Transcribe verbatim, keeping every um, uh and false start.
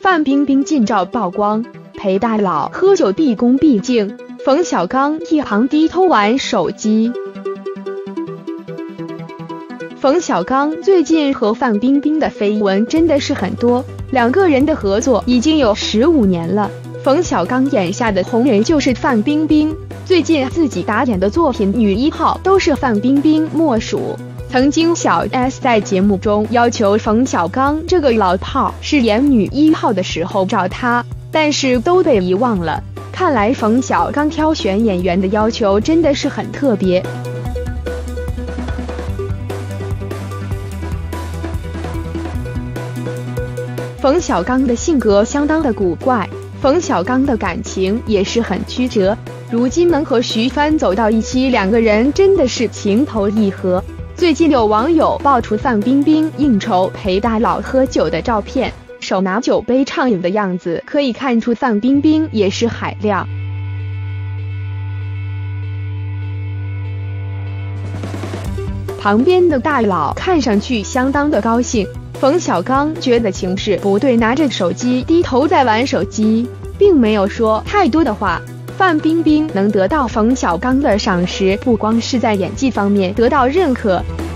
范冰冰近照曝光，陪大佬喝酒毕恭毕敬，冯小刚一旁低头玩手机。冯小刚最近和范冰冰的绯闻真的是很多，两个人的合作已经有十五年了。冯小刚眼下的红人就是范冰冰，最近自己打点的作品女一号都是范冰冰莫属。曾经小 S 在节目中要求冯小刚这个老炮饰演女一号的时候找他，但是都被遗忘了。看来冯小刚挑选演员的要求真的是很特别。冯小刚的性格相当的古怪，冯小刚的感情也是很曲折，如今能和徐帆走到一起，两个人真的是情投意合。最近有网友爆出范冰冰应酬陪大佬喝酒的照片，手拿酒杯畅饮的样子，可以看出范冰冰也是海量。旁边的大佬看上去相当的高兴，冯小刚觉得情势不对，拿着手机低头在玩手机，并没有说太多的话。范冰冰能得到冯小刚的赏识，不光是在演技方面得到认可，